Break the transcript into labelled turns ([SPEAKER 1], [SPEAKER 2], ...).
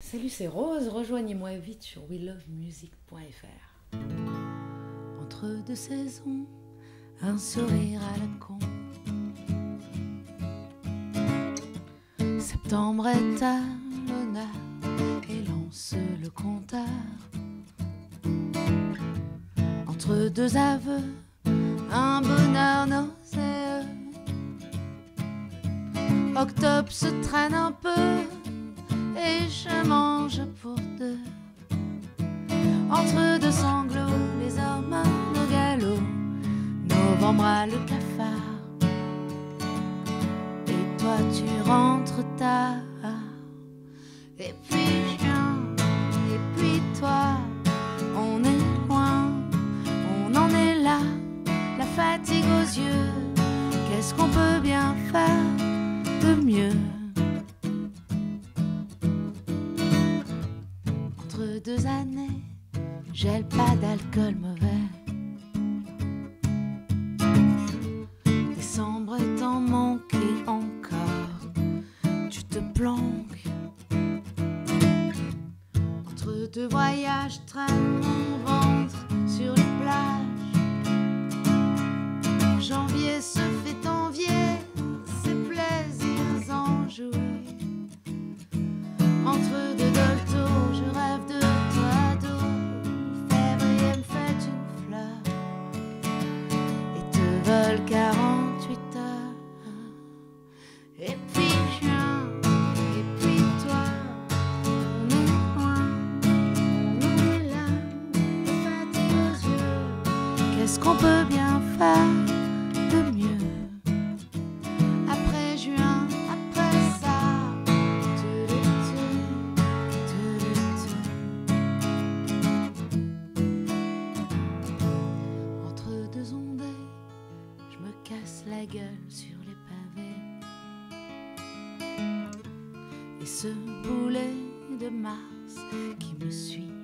[SPEAKER 1] Salut, c'est Rose, rejoignez-moi vite sur welovemusic.fr. Entre deux saisons, un sourire à la con. Septembre est à l'honneur et lance le compteur. Entre deux aveux, un bonheur nauséeux. Octobre se traîne un peu et je mange pour deux. Entre deux sanglots, les hormones au galop. Novembre a le cafard et toi tu rentres tard. Et puis je viens, et puis toi, on est loin, on en est là, la fatigue aux yeux. Qu'est-ce qu'on peut bien faire de mieux? Entre deux années, gèle pas d'alcool mauvais. Décembre est en manque et encore, tu te planques. Entre deux voyages, traîne mon ventre sur les plages. Janvier se fait envier, ses plaisirs enjoués. Entre deux doltos, je rêve de toi d'eau. Février me fait une fleur et te vole 48 heures. Et puis je viens, et puis toi, on est loin, on est là, la fatigue aux yeux. Qu'est-ce qu'on peut bien faire de mieux? Après juin, après ça, entre deux ondées, je me casse la gueule sur les pavés. Et ce boulet de Mars qui me suit